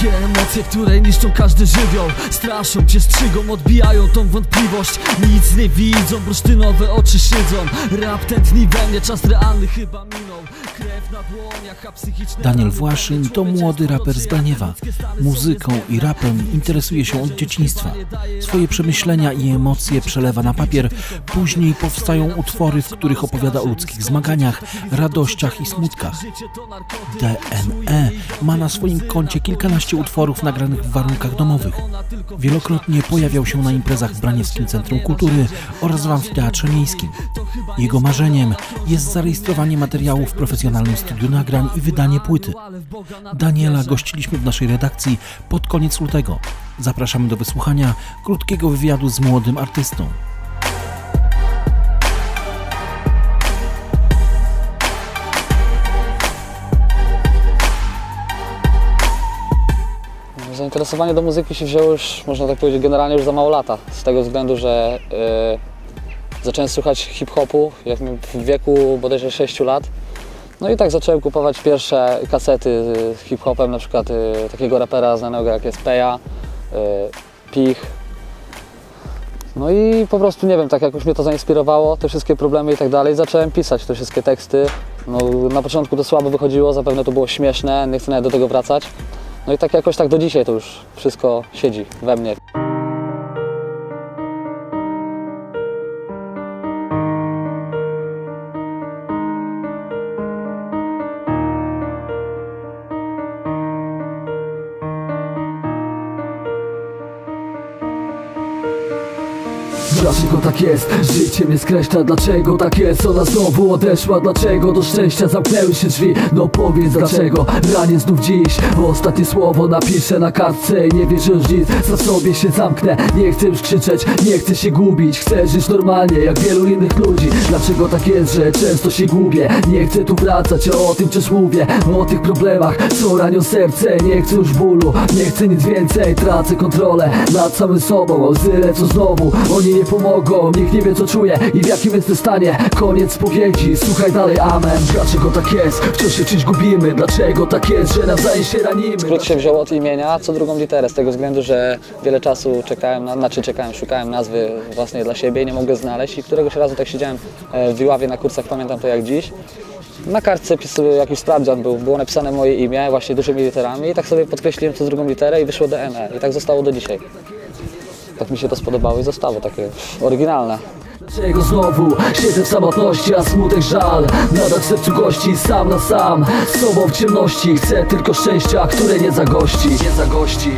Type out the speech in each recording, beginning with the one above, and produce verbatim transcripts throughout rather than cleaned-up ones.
Takie emocje, które niszczą każdy żywioł. Straszą cię, strzygą, odbijają tą wątpliwość. Nic nie widzą, bursztynowe oczy szydzą. Rap tętni we mnie, czas realny chyba minął. Krew na dłoniach, a psychiczne... Daniel Właszyn to młody raper z Braniewa. Muzyką i rapem interesuje się od dzieciństwa. Swoje przemyślenia i emocje przelewa na papier. Później powstają utwory, w których opowiada o ludzkich zmaganiach, radościach i smutkach. D N E ma na swoim koncie kilkanaście utworów nagranych w warunkach domowych. Wielokrotnie pojawiał się na imprezach w Braniewskim Centrum Kultury oraz w Amfiteatrze Miejskim. Jego marzeniem jest zarejestrowanie materiału w profesjonalnym studiu nagrań i wydanie płyty. Daniela gościliśmy w naszej redakcji pod koniec lutego. Zapraszamy do wysłuchania krótkiego wywiadu z młodym artystą. Zainteresowanie do muzyki się wzięło już, można tak powiedzieć, generalnie już za mało lata. Z tego względu, że yy, zacząłem słuchać hip-hopu jak w wieku bodajże sześciu lat. No i tak zacząłem kupować pierwsze kasety z hip-hopem, na przykład yy, takiego rapera znanego jak jest Peja, yy, Pich. No i po prostu, nie wiem, tak jakoś mnie to zainspirowało, te wszystkie problemy i tak dalej. Zacząłem pisać te wszystkie teksty. No, na początku to słabo wychodziło, zapewne to było śmieszne, nie chcę nawet do tego wracać. No i tak jakoś tak do dzisiaj to już wszystko siedzi we mnie. Dlaczego tak jest? Życie mnie skreśla. Dlaczego tak jest? Ona znowu odeszła. Dlaczego do szczęścia zamknęły się drzwi? No powiedz dlaczego. Ranię znów dziś, bo ostatnie słowo napiszę na kartce i nie wierzę już nic. Za sobie się zamknę. Nie chcę już krzyczeć, nie chcę się gubić. Chcę żyć normalnie jak wielu innych ludzi. Dlaczego tak jest, że często się gubię? Nie chcę tu wracać, o tym też mówię. O tych problemach, co ranią serce. Nie chcę już bólu, nie chcę nic więcej. Tracę kontrolę nad samym sobą. Łzy lecą znowu, oni nie pomogą, nikt nie wie co czuje i w jakim jestem stanie. Koniec spowiedzi, słuchaj dalej, amen. Dlaczego tak jest? Wciąż się czymś gubimy. Dlaczego tak jest, że nawzajem się ranimy? Skrót się wziął od imienia, co drugą literę, z tego względu, że wiele czasu czekałem, na, znaczy czekałem, szukałem nazwy własnej dla siebie i nie mogę znaleźć i któregoś razu tak siedziałem w Iławie na kursach, pamiętam to jak dziś. Na kartce jakiś sprawdzian był, było napisane moje imię właśnie dużymi literami i tak sobie podkreśliłem co drugą literę i wyszło D N E i tak zostało do dzisiaj. Tak mi się to spodobało i zostało takie oryginalne. Dlaczego znowu siedzę w samotności, a smutek żal nadal w sercu gości, sam na sam z sobą w ciemności. Chcę tylko szczęścia, które nie zagości. Nie zagości.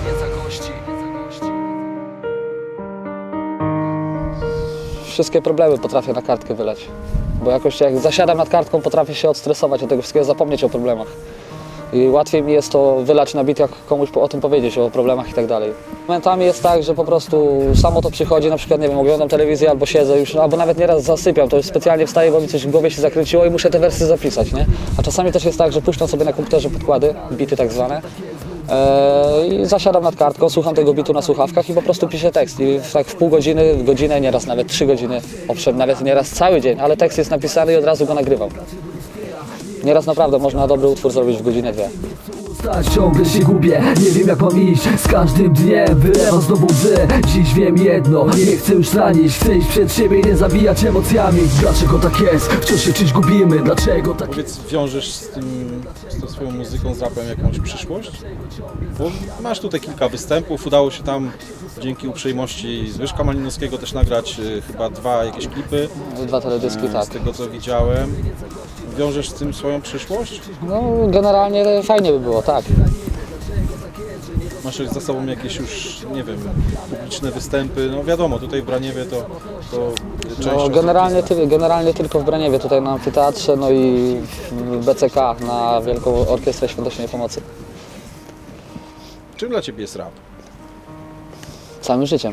Wszystkie problemy potrafię na kartkę wylać. Bo jakoś jak zasiadam nad kartką, potrafię się odstresować od tego wszystkiego, zapomnieć o problemach. I łatwiej mi jest to wylać na bit, jak komuś o tym powiedzieć, o problemach i tak dalej. Momentami jest tak, że po prostu samo to przychodzi, na przykład, nie wiem, oglądam telewizję albo siedzę już, albo nawet nieraz zasypiam, to już specjalnie wstaję, bo mi coś w głowie się zakręciło i muszę te wersy zapisać, nie? A czasami też jest tak, że puszczam sobie na komputerze podkłady, bity tak zwane, i zasiadam nad kartką, słucham tego bitu na słuchawkach i po prostu piszę tekst. I tak w pół godziny, w godzinę, nieraz nawet trzy godziny, owszem, nawet nieraz cały dzień, ale tekst jest napisany i od razu go nagrywam. Nieraz naprawdę można dobry utwór zrobić w godzinę, dwie. Ciągle się gubię, nie wiem jak mam iść. Z każdym dniem wylewam znowu łzy. Dziś wiem jedno, nie chcę już ranić. Chcę iść przed siebie i nie zabijać emocjami. Dlaczego tak jest? Wciąż się czymś gubimy. Dlaczego tak Powiedz, wiążesz z, tym, z tą swoją muzyką, z rapem jakąś przyszłość? Bo masz tutaj kilka występów, udało się tam dzięki uprzejmości Zbyszka Malinowskiego też nagrać y, chyba dwa jakieś klipy. Dwa teledyski, y, tak. Z tego co widziałem. Wiążesz z tym swoją przyszłość? No generalnie fajnie by było, tak. Masz za sobą jakieś już, nie wiem, publiczne występy, no wiadomo, tutaj w Braniewie to, to część No, generalnie, ty, generalnie tylko w Braniewie, tutaj na Amfiteatrze, no i w B C K, na Wielką Orkiestrę Świątecznej Pomocy. Czym dla Ciebie jest rap? Całym życiem.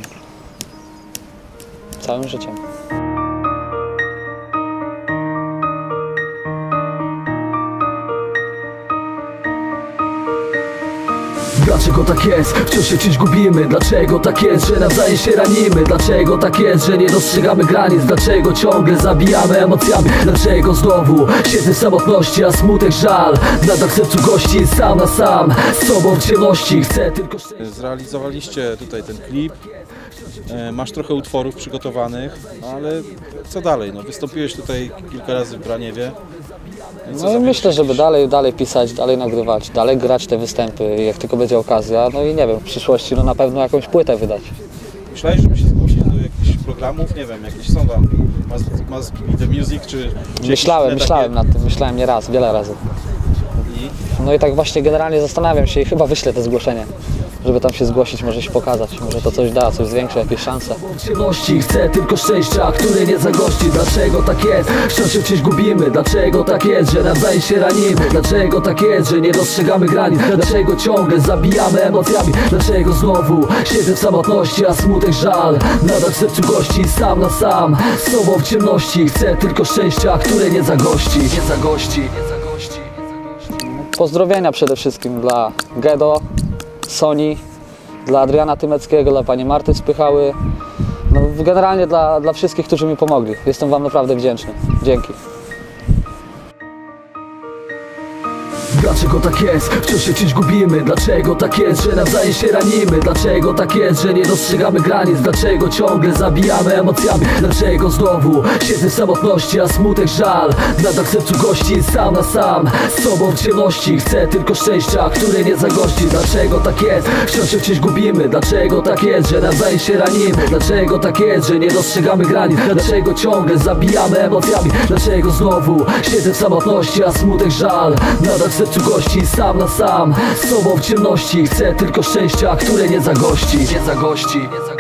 Całym życiem. Dlaczego tak jest? Wciąż się czymś gubimy. Dlaczego tak jest, że nawzajem się ranimy? Dlaczego tak jest, że nie dostrzegamy granic? Dlaczego ciągle zabijamy emocjami? Dlaczego znowu siedzę w samotności, a smutek, żal nadal w sercu gości, sam na sam z sobą w ciemności. Chcę tylko... Zrealizowaliście tutaj ten klip. Masz trochę utworów przygotowanych, ale co dalej? No, wystąpiłeś tutaj kilka razy w Braniewie. No i myślę, żeby dalej, dalej pisać, dalej nagrywać, dalej grać te występy, jak tylko będzie okazja. No i nie wiem, w przyszłości no na pewno jakąś płytę wydać. Myślałeś, żeby się zgłosić do jakichś programów? Nie wiem, jakieś są tam Must, Must Be The Music, czy... czy myślałem, myślałem takie... nad tym, myślałem nie raz, wiele razy. I? No i tak właśnie generalnie zastanawiam się i chyba wyślę to zgłoszenie, żeby tam się zgłosić, może się pokazać, może to coś da, coś zwiększy, jakieś szanse. W ciemności chcę tylko szczęścia, które nie zagości. Dlaczego tak jest? Wciąż się gdzieś gubimy. Dlaczego tak jest, że nawzajem się ranimy? Dlaczego tak jest, że nie dostrzegamy granic? Dlaczego ciągle zabijamy emocjami? Dlaczego znowu siedzę w samotności, a smutek, żal nadal w sercu gości, sam na sam z sobą w ciemności. Chcę tylko szczęścia, które nie zagości. Nie zagości. Pozdrowienia przede wszystkim dla Gedo, Soni, dla Adriana Tymeckiego, dla pani Marty Spychały, no generalnie dla, dla wszystkich, którzy mi pomogli. Jestem wam naprawdę wdzięczny. Dzięki. Dlaczego tak jest? Wciąż się czymś gubimy. Dlaczego tak jest, że nawzajem się ranimy? Dlaczego tak jest, że nie dostrzegamy granic? Dlaczego ciągle zabijamy emocjami? Dlaczego znowu siedzę w samotności, a smutek, żal nadal w sercu gości, sam na sam z sobą w ciemności. Chcę tylko szczęścia, które nie zagości. Dlaczego tak jest? Wciąż się czymś gubimy. Dlaczego tak jest, że nawzajem się ranimy? Dlaczego tak jest, że nie dostrzegamy granic? Dlaczego ciągle zabijamy emocjami? Dlaczego znowu siedzę w samotności, a smutek, żal nadal w sercu gości, sam na sam z sobą w ciemności. Chcę tylko szczęścia, które nie zagości. Nie zagości.